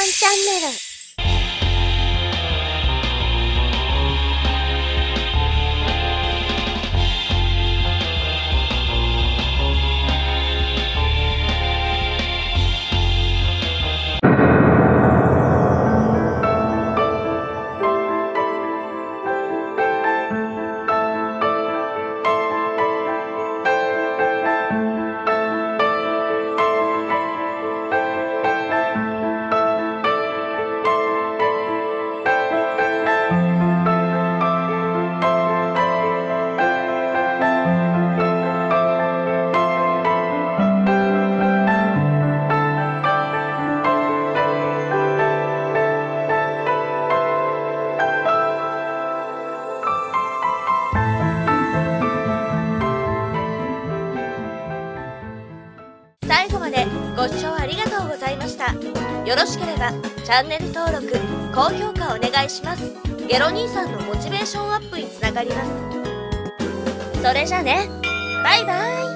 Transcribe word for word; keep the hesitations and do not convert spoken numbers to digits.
さんチャンネル。最後までご視聴ありがとうございました。よろしければチャンネル登録、高評価お願いします。ゲロ兄さんのモチベーションアップにつながります。それじゃね、バイバイ。